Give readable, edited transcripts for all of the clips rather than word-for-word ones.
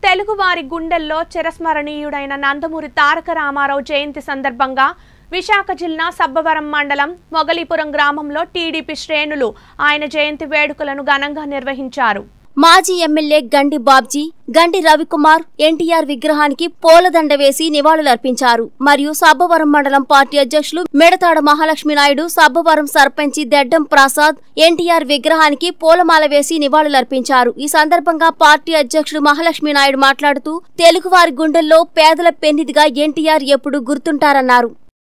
తెలుగువారి గుండెల్లో చిరస్మరణీయుడైన నందమూరి తారక రామారావు జయంతి సందర్భంగా విశాఖ జిల్లా సబ్బవరం మండలం మొగలీపురం గ్రామంలో టీడీపీ శ్రేణులు ఆయన జయంతి వేడుకలను ఘనంగా నిర్వహించారు. మాజీ ఎమ్మెల్యే గండి బాబ్జీ, గండి రవికుమార్ ఎన్టీఆర్ విగ్రహానికి పూలదండ వేసి నివాళులర్పించారు. మరియు సబ్బవరం మండలం పార్టీ అధ్యక్షులు మెడతాడ మహాలక్ష్మి నాయుడు, సబ్బవరం సర్పంచి దెడ్డం ప్రసాద్ ఎన్టీఆర్ విగ్రహానికి పూలమాల వేసి నివాళులర్పించారు. ఈ సందర్భంగా పార్టీ అధ్యక్షుడు మహాలక్ష్మి నాయుడు మాట్లాడుతూ తెలుగువారి గుండెల్లో పేదల పెన్నిదిగా ఎన్టీఆర్ ఎప్పుడు గుర్తుంటారన్నారు.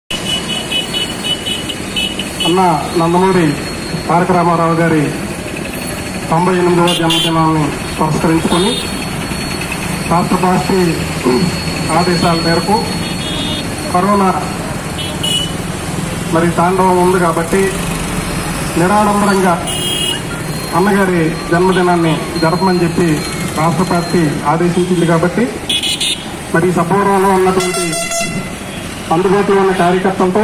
నందమూరి తారక రామారావు గారి 98వ జన్మదినాన్ని పురస్కరించుకొని రాష్ట్ర పార్టీ ఆదేశాల మేరకు కరోనా తాండవం ఉంది కాబట్టి నిరాడంబరంగా అన్నగారి జన్మదినాన్ని జరపమని చెప్పి రాష్ట్ర పార్టీ ఆదేశించింది. కాబట్టి సబ్బవరంలో ఉన్నటువంటి అందుబాటులో ఉన్న కార్యకర్తలతో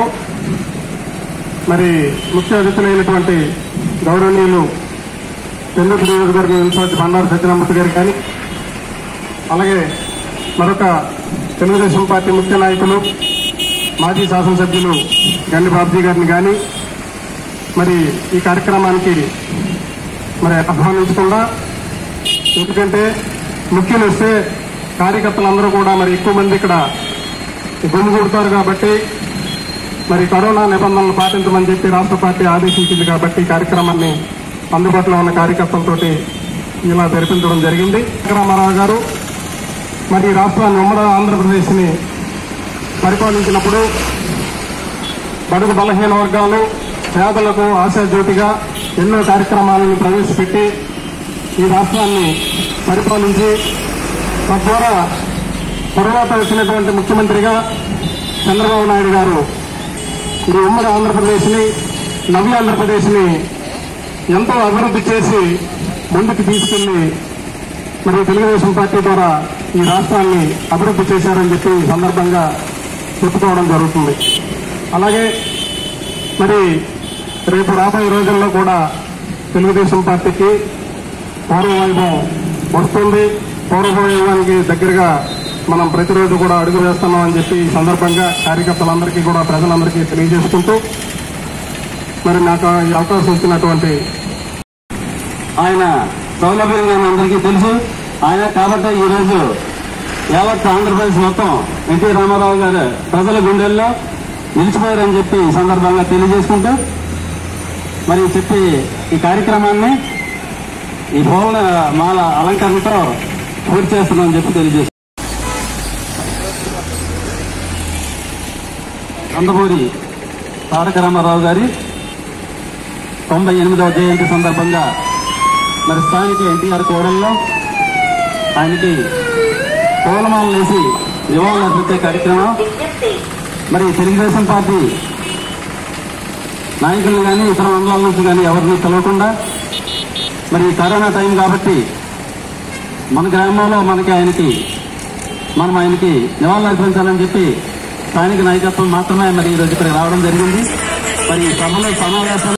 ముఖ్య అతిథులైనటువంటి గౌరవనీయులు చెన్నూరు నియోజకవర్గం ఇన్ఛార్జ్ బండారు సత్యనారాయణ గారు కానీ, అలాగే మరొక తెలుగుదేశం పార్టీ ముఖ్య నాయకులు మాజీ శాసనసభ్యులు గండి బాబ్జీ గారిని కానీ ఈ కార్యక్రమానికి ఆహ్వానించకుండా, ఎందుకంటే ముఖ్యులు వస్తే కార్యకర్తలందరూ కూడా ఎక్కువ మంది ఇక్కడ గుమిగూడతారు కాబట్టి కరోనా నిబంధనలు పాటించమని చెప్పి రాష్ట్ర పార్టీ ఆదేశించింది. కాబట్టి ఈ కార్యక్రమాన్ని అందుబాటులో ఉన్న కార్యకర్తలతోటి ఇలా జరిపించడం జరిగింది. రామారావు గారు రాష్ట్రాన్ని ఉమ్మడి ఆంధ్రప్రదేశ్ని పరిపాలించినప్పుడు బడుగు బలహీన వర్గాలు పేదలకు ఆశాజ్యోతిగా ఎన్నో కార్యక్రమాలను ప్రవేశపెట్టి ఈ రాష్ట్రాన్ని పరిపాలించి తద్వారా తర్వాత వచ్చినటువంటి ముఖ్యమంత్రిగా చంద్రబాబు నాయుడు గారు ఈ ఉమ్మడి ఆంధ్రప్రదేశ్ని, నవ్య ఆంధ్రప్రదేశ్ని ఎంతో అభివృద్ధి చేసి ముందుకు తీసుకెళ్లి తెలుగుదేశం పార్టీ ద్వారా ఈ రాష్ట్రాన్ని అభివృద్ధి చేశారని చెప్పి ఈ సందర్భంగా చెప్పుకోవడం జరుగుతుంది. అలాగే రేపు రాబోయే రోజుల్లో కూడా తెలుగుదేశం పార్టీకి పూర్వవైభవం వస్తుంది. పూర్వవైభవానికి దగ్గరగా మనం ప్రతిరోజు కూడా అడుగు వేస్తున్నామని చెప్పి ఈ సందర్భంగా కార్యకర్తలందరికీ కూడా ప్రజలందరికీ తెలియజేసుకుంటూ నాకు ఈ అవకాశం ఇచ్చినటువంటి ఆయన సౌలభ్యం అందరికీ తెలుసు. ఆయన కాబట్టి ఈరోజు యావత్ ఆంధ్రప్రదేశ్ మొత్తం ఎన్టీ రామారావు గారు ప్రజల గుండెల్లో నిలిచిపోయారని చెప్పి ఈ సందర్భంగా తెలియజేసుకుంటూ చెప్పి ఈ కార్యక్రమాన్ని ఈ పూల మాల అలంకరణతో పూర్తి చేస్తున్నామని చెప్పి తెలియజేస్తున్నాం. నందమూరి తారక రామారావు గారి 98వ జయంతి సందర్భంగా స్థానిక ఎన్టీఆర్ కోడల్లో ఆయనకి పూలమాలలు వేసి నివాళులు అర్పించే కార్యక్రమం తెలుగుదేశం పార్టీ నాయకులు కానీ ఇతర మండలాల నుంచి కానీ ఎవరిని తెలవకుండా కరోనా టైం కాబట్టి మన గ్రామంలో ఆయనకి నివాళులు అర్పించాలని చెప్పి స్థానిక నాయకత్వం మాత్రమే ఈరోజు ఇక్కడ రావడం జరిగింది. సభలో సమావేశాలు